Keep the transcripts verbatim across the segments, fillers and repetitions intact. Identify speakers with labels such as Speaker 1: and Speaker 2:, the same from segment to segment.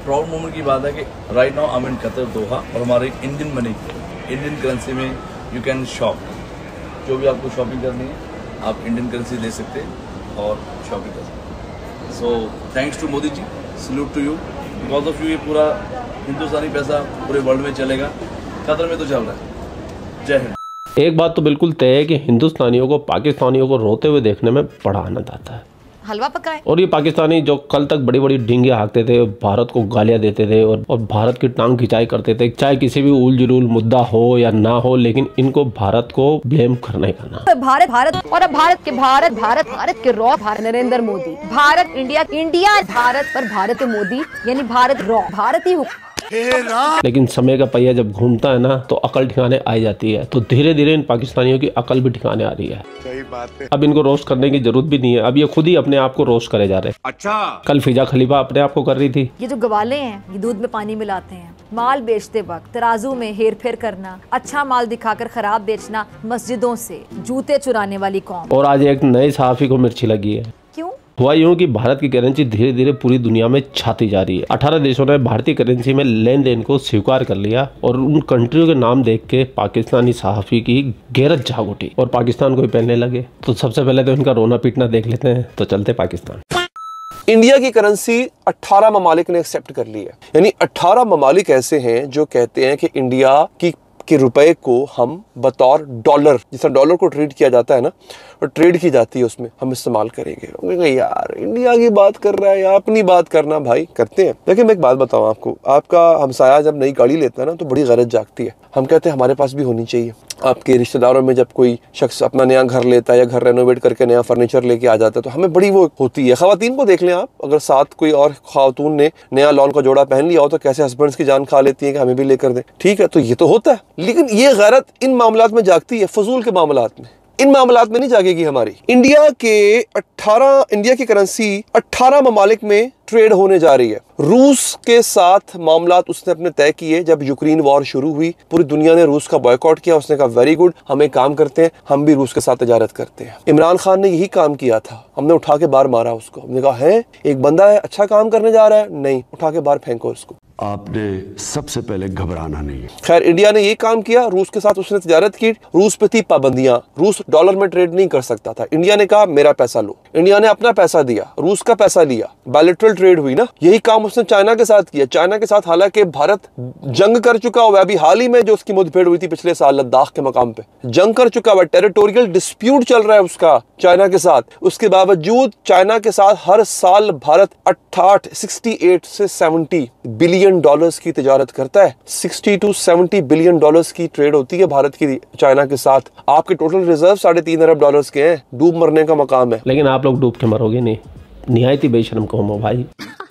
Speaker 1: Proud moment की बात है कि right now I am in Qatar Doha और हमारे इंडियन मनी इंडियन करेंसी में यू कैन शॉप, जो भी आपको शॉपिंग करनी है आप इंडियन करेंसी ले सकते हैं और शॉपिंग कर सकते हैं। So thanks to Modi ji, salute to you, because of you ये पूरा हिंदुस्तानी पैसा पूरे वर्ल्ड में चलेगा, कतर में तो चल रहा है। जय हिंद।
Speaker 2: एक बात तो बिल्कुल तय है कि हिंदुस्तानियों को पाकिस्तानियों को रोते हुए देखने में बड़ा आनंद आता है।
Speaker 3: हलवा पकाए।
Speaker 2: और ये पाकिस्तानी जो कल तक बड़ी बड़ी डींगे हाँकते थे, भारत को गालियां देते थे और, और भारत की टांग खिंचाई करते थे, चाहे किसी भी उल जुलूल मुद्दा हो या ना हो, लेकिन इनको भारत को ब्लेम करना ही करना।
Speaker 3: भारत भारत और अब भारत के भारत भारत भारत के रॉ भारत नरेंद्र मोदी, भारत इंडिया इंडिया भारत पर भारत मोदी, यानी भारत रॉ भारत ही।
Speaker 2: लेकिन समय का पहिया जब घूमता है ना तो अकल ठिकाने आ जाती है। तो धीरे धीरे इन पाकिस्तानियों की अकल भी ठिकाने आ रही है।
Speaker 4: सही बात है।
Speaker 2: अब इनको रोस्ट करने की जरूरत भी नहीं है, अब ये खुद ही अपने आप को रोस्ट करे जा रहे हैं।
Speaker 4: अच्छा,
Speaker 2: कल फिजा खलीफा अपने आप को कर रही थी।
Speaker 3: ये जो गवाले हैं ये दूध में पानी मिलाते हैं, माल बेचते वक्त तराजू में हेर फेर करना, अच्छा माल दिखाकर खराब बेचना, मस्जिदों से जूते चुराने वाली कौम।
Speaker 2: और आज एक नए सहाफी को मिर्ची लगी है।
Speaker 3: क्यों?
Speaker 2: हुआ यूं कि भारत की करेंसी धीरे धीरे पूरी दुनिया में छाती जा रही है। अठारह देशों ने भारतीय करेंसी में लेन देन को स्वीकार कर लिया और उन कंट्रियों के नाम देख के पाकिस्तानी सहाफी की गैरत जाग उठी और पाकिस्तान को भी पहनने लगे। तो सबसे पहले तो इनका रोना पीटना देख लेते हैं। तो चलते पाकिस्तान।
Speaker 5: इंडिया की करेंसी अठारह ममालिक ने एक्सेप्ट कर ली है, यानी अठारह ममालिक ऐसे हैं जो कहते हैं कि इंडिया की के रुपए को हम बतौर डॉलर, जिस तरह डॉलर को ट्रेड किया जाता है ना, और ट्रेड की जाती है उसमें हम इस्तेमाल करेंगे। यार इंडिया की बात कर रहा है या अपनी बात करना, भाई करते हैं। लेकिन मैं एक बात बताऊं आपको, आपका हमसाया जब नई गाड़ी लेता है ना तो बड़ी गरज जागती है। हम कहते हैं हमारे पास भी होनी चाहिए। आपके रिश्तेदारों में जब कोई शख्स अपना नया घर लेता है या घर रेनोवेट करके नया फर्नीचर लेके आ जाता है तो हमें बड़ी वो होती है। खवातीन को देख लें आप, अगर साथ कोई और खातून ने नया लॉन का जोड़ा पहन लिया हो तो कैसे हस्बैंड्स की जान खा लेती है कि हमें भी लेकर दें। ठीक है, तो ये तो होता है, लेकिन ये गैरत इन मामलात में जागती है, फजूल के मामलात में। इन मामलात में नहीं जागेगी हमारी। इंडिया के अठारह इंडिया की करेंसी अठारह ममालिक में ट्रेड होने जा रही है। रूस के साथ मामलात उसने अपने तय किए। जब यूक्रेन वॉर शुरू हुई पूरी दुनिया ने रूस का बॉयकॉट किया। उसने कहा वेरी गुड, हम एक काम करते हैं, हम भी रूस के साथ तिजारत करते हैं। इमरान खान ने यही काम किया था, हमने उठा के बाहर मारा उसको। हमने कहा है एक बंदा है अच्छा काम करने जा रहा है, नहीं उठा के बाहर फेंको उसको।
Speaker 4: आपने सबसे पहले घबराना नहीं।
Speaker 5: खैर इंडिया ने ये काम किया, रूस के साथ उसने तिजारत की। रूस पे थी पाबंदियां, रूस डॉलर में ट्रेड नहीं कर सकता था। इंडिया ने कहा मेरा पैसा लो। इंडिया ने अपना पैसा दिया, रूस का पैसा लिया, बायलैटरल ट्रेड हुई ना। यही काम उसने चाइना के साथ किया। चाइना के साथ हालांकि भारत जंग कर चुका हुआ है, अभी हाल ही में जो उसकी मुठभेड़ हुई थी पिछले साल लद्दाख के मकाम पे, जंग कर चुका हुआ, टेरिटोरियल डिस्प्यूट चल रहा है उसका चाइना के साथ। उसके बावजूद चाइना के साथ हर साल भारत अट्ठाठ सिक्सटी एट से सेवेंटी बिलियन डॉलर्स की तिजारत करता है। Sixty to seventy billion dollars की ट्रेड होती है भारत की चाइना के साथ। आपके टोटल रिजर्व साढ़े तीन अरब डॉलर्स के हैं, डूब मरने का मकाम है।
Speaker 2: लेकिन आप लोग डूब के मरोगे नहीं, निहायती बेशर्म कौम हो भाई।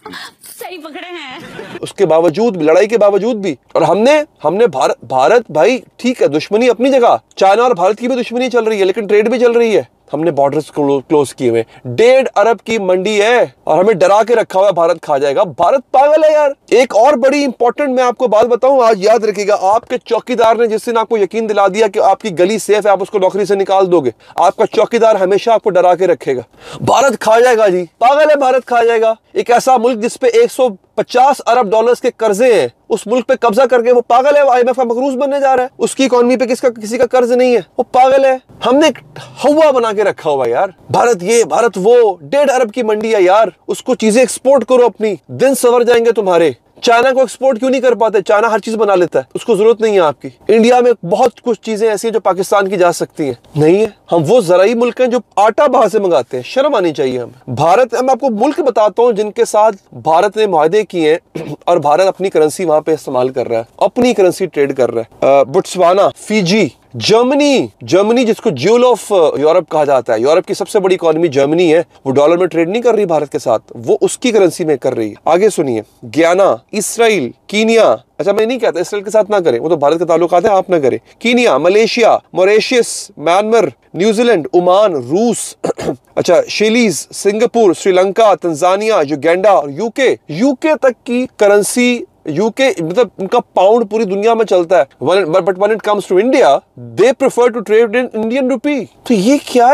Speaker 3: सही पकड़े हैं।
Speaker 5: उसके बावजूद भी, लड़ाई के बावजूद भी, और हमने हमने भारत भारत भाई ठीक है, दुश्मनी अपनी जगह, चाइना और भारत की भी दुश्मनी चल रही है लेकिन ट्रेड भी चल रही है। हमने बॉर्डर्स क्लोज किए हुए, डेढ़ अरब की मंडी है और हमें डरा के रखा हुआ है भारत खा जाएगा। भारत पागल है यार। एक और बड़ी इंपॉर्टेंट मैं आपको बात बताऊं, आज याद रखिएगा, आपके चौकीदार ने जिस दिन आपको यकीन दिला दिया कि आपकी गली सेफ है, आप उसको नौकरी से निकाल दोगे, आपका चौकीदार हमेशा आपको डरा के रखेगा। भारत खा जाएगा जी, पागल है, भारत खा जाएगा। एक ऐसा मुल्क जिसपे एक सौ पचास अरब डॉलर्स के कर्जे हैं, उस मुल्क पे कब्जा करके वो पागल है, आईएमएफ का मकरूज बनने जा रहा है। उसकी इकोनॉमी पे किसका किसी का कर्ज नहीं है, वो पागल है। हमने एक हवा बना के रखा हुआ यार, भारत ये भारत वो, डेढ़ अरब की मंडी है यार, उसको चीजें एक्सपोर्ट करो, अपनी दिन संवर जाएंगे तुम्हारे। चाइना को एक्सपोर्ट क्यों नहीं कर पाते? चाइना हर चीज बना लेता है, उसको जरूरत नहीं है आपकी। इंडिया में बहुत कुछ चीजें ऐसी हैं जो पाकिस्तान की जा सकती हैं, नहीं है। हम वो जराई मुल्क हैं जो आटा बाहर से मंगाते हैं, शर्म आनी चाहिए हमें। भारत, मैं आपको मुल्क बताता हूँ जिनके साथ भारत ने मुआहदे किए हैं और भारत अपनी करेंसी वहां पे इस्तेमाल कर रहा है, अपनी करेंसी ट्रेड कर रहा है। बोत्सवाना, फिजी, जर्मनी, जर्मनी जिसको ज्यूल ऑफ यूरोप कहा जाता है, यूरोप की सबसे बड़ी इकोनॉमी जर्मनी है, वो डॉलर में ट्रेड नहीं कर रही भारत के साथ, वो उसकी करेंसी में कर रही है। आगे सुनिए, गियाना, इसराइल, कीनिया, अच्छा मैं नहीं कहता इसराइल के साथ ना करें, वो तो भारत के ताल्लुकात है, आप ना करें। Kenya, Malaysia, Mauritius, Myanmar, New Zealand, Oman, रूस अच्छा Seychelles, Singapore, Sri Lanka, Tanzania, Uganda और यूके, यूके तक की करेंसी, यूके मतलब उनका पाउंड पूरी दुनिया में चलता है, but when it comes to India they prefer to trade in Indian rupee. तो ये क्या है?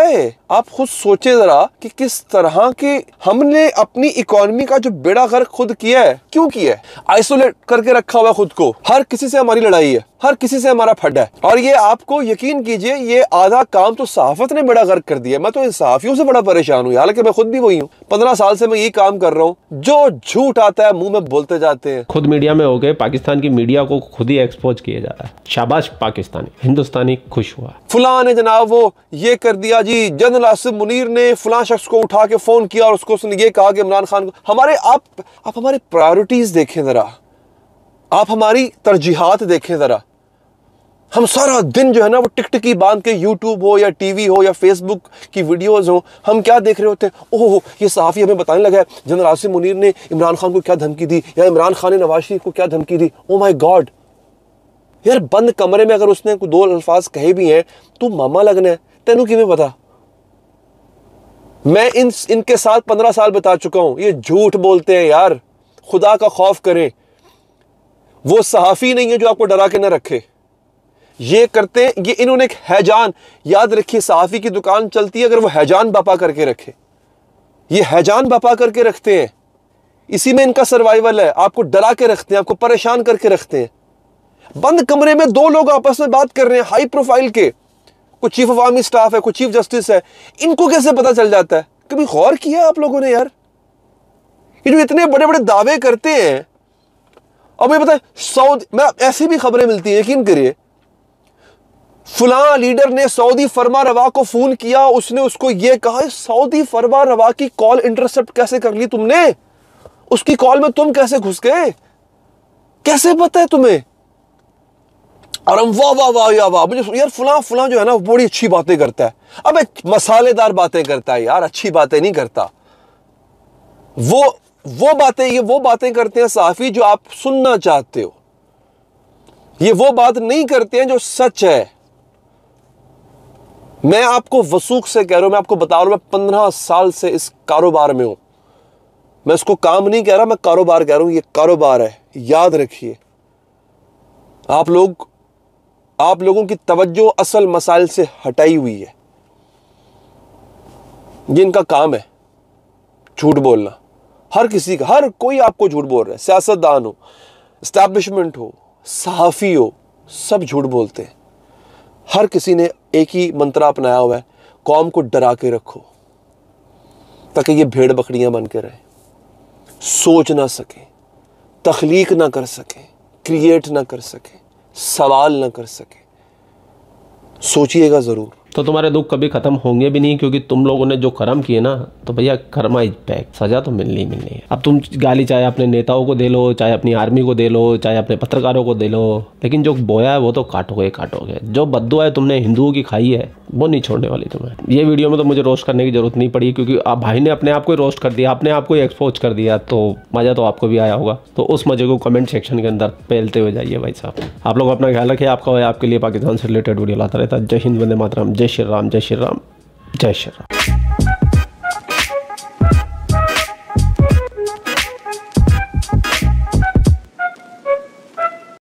Speaker 5: आप खुद सोचें जरा कि किस तरह के हमने अपनी इकोनॉमी का जो बेड़ा गर्क खुद किया है। क्यों किया है? आइसोलेट करके रखा हुआ खुद को। हर किसी से हमारी लड़ाई है, हर किसी से हमारा फड्डा है। और ये आपको यकीन कीजिए, ये आधा काम तो सहाफत ने बेड़ा गर्क कर दिया। मैं तो इन सहाफियों से बड़ा परेशान हूँ, हालांकि मैं खुद भी वही हूँ। पंद्रह साल से मैं यही काम कर रहा हूँ। जो झूठ आता है मुंह में बोलते जाते हैं। खुद
Speaker 2: मीडिया में हो गए, पाकिस्तान की मीडिया को खुद ही एक्सपोज किया जा रहा है। शाबाश पाकिस्तानी, हिंदुस्तानी खुश हुआ।
Speaker 5: फुला ने जनाब वो ये कर दिया जी, जनरल आसिम मुनीर ने फुला शख्स को उठा के फोन किया और उसको उसने ये कहा कि इमरान खान को। हमारे आप आप हमारे प्रायोरिटीज देखें जरा, आप हमारी तरजीहात देखें जरा। हम सारा दिन जो है ना वो टिकटिकी बांध के यूट्यूब हो या टीवी हो या फेसबुक की वीडियोस हो, हम क्या देख रहे होते हैं? ओह, ये सहाफ़ी हमें बताने लगा है जनरल आसिम मुनीर ने इमरान खान को क्या धमकी दी, या इमरान खान ने नवाज शरीफ को क्या धमकी दी। ओ माय गॉड यार, बंद कमरे में अगर उसने दो अल्फाज कहे भी हैं, तू मामा लगना है, तेनू किमें पता? मैं इन इनके साथ पंद्रह साल बिता चुका हूं। ये झूठ बोलते हैं यार, खुदा का खौफ करें। वो सहाफ़ी नहीं है जो आपको डरा के न रखे। ये करते हैं, ये इन्होंने एक हैजान, याद रखिए सहाफ़ी की दुकान चलती है अगर वो हैजान बापा करके रखे। ये हैजान बापा करके रखते हैं, इसी में इनका सर्वाइवल है। आपको डरा के रखते हैं, आपको परेशान करके रखते हैं। बंद कमरे में दो लोग आपस में बात कर रहे हैं, हाई प्रोफाइल के, कोई चीफ ऑफ आर्मी स्टाफ है, कोई चीफ जस्टिस है, इनको कैसे पता चल जाता है? कभी गौर किया आप लोगों ने यार? ये जो इतने बड़े बड़े दावे करते हैं, अब ये बताए सऊदी, मैं ऐसी भी खबरें मिलती है, यकीन करिए, फुला लीडर ने सऊदी फरमा रवा को फोन किया, उसने उसको ये कहा। सऊदी फरमा रवा की कॉल इंटरसेप्ट कैसे कर ली तुमने? उसकी कॉल में तुम कैसे घुस गए? कैसे पता है तुम्हें? और हम वाह वाह वाह या वाह, मुझे यार फुला फुला जो है ना बड़ी अच्छी बातें करता है। अबे मसालेदार बातें करता है यार, अच्छी बातें नहीं करता। वो वो बातें ये वो बातें करते हैं सहाफ़ी जो आप सुनना चाहते हो। ये वो बात नहीं करते हैं जो सच है। मैं आपको वसूख से कह रहा हूं, मैं आपको बता रहा हूं, मैं पंद्रह साल से इस कारोबार में हूं। मैं इसको काम नहीं कह रहा, मैं कारोबार कह रहा हूं। ये कारोबार है, याद रखिए। आप लोग आप लोगों की तवज्जो असल मसाइल से हटाई हुई है। ये इनका काम है, झूठ बोलना। हर किसी का, हर कोई आपको झूठ बोल रहा है। सियासतदान हो, एस्टैब्लिशमेंट हो, सहाफ़ी हो, सब झूठ बोलते हैं। हर किसी ने एक ही मंत्रा अपनाया हुआ है, कौम को डरा के रखो ताकि ये भेड़ बकरियां बन के रहे, सोच ना सके, तख्लीक ना कर सके, क्रिएट ना कर सके, सवाल ना कर सके। सोचिएगा ज़रूर।
Speaker 2: तो तुम्हारे दुख कभी खत्म होंगे भी नहीं, क्योंकि तुम लोगों ने जो कर्म किए ना, तो भैया कर्मा इज बैक, सजा तो मिलनी ही मिलनी है। अब तुम गाली चाहे अपने नेताओं को दे लो, चाहे अपनी आर्मी को दे लो, चाहे अपने पत्रकारों को दे लो, लेकिन जो बोया है वो तो काटोगे काटोगे। जो बद्दुआ है तुमने हिंदुओं की खाई है, वो नहीं छोड़ने वाली तुम्हें। ये वीडियो में तो मुझे रोस्ट करने की जरूरत नहीं पड़ी, क्योंकि आप भाई ने अपने आप को ही रोस्ट कर दिया, अपने आप को ही एक्सपोज कर दिया, तो मज़ा तो आपको भी आया होगा। तो उस मजे को कमेंट सेक्शन के अंदर फैलते हुए जाइए भाई साहब। आप लोग अपना ख्याल रखिए। आपका आपके लिए पाकिस्तान से रिलेटेड वीडियो लाता रहता है। जय हिंद, वंदे मातरम, जय श्री राम, जय श्री राम, जय श्री राम।